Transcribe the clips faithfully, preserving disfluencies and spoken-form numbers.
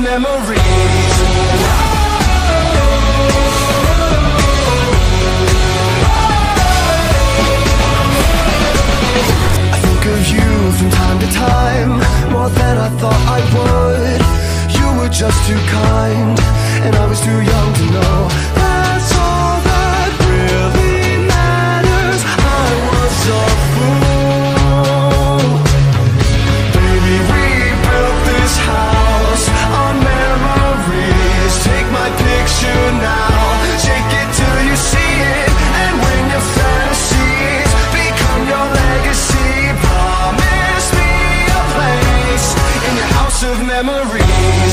memories. I think of you from time to time, more than I thought I would. You were just too kind, and I was too young to know. That's all that really matters. I was a fool. Baby, we built this house on memories. Take my picture now, shake it till you see it. And when your fantasies become your legacy, promise me a place in your house of memories.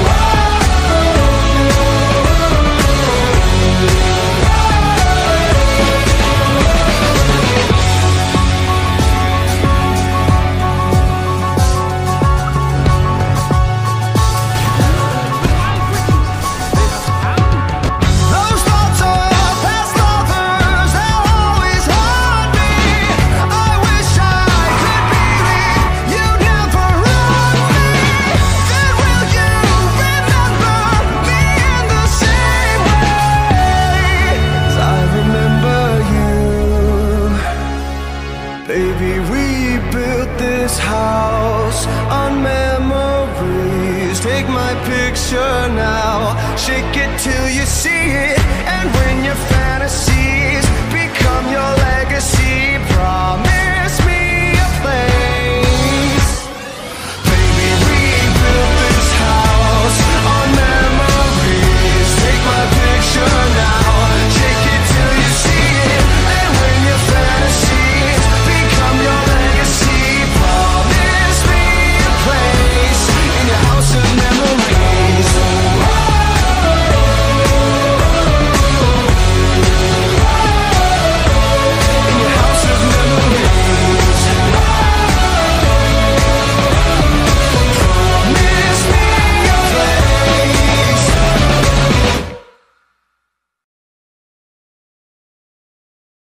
Baby, we built this house on memories. Take my picture now, shake it till you see it.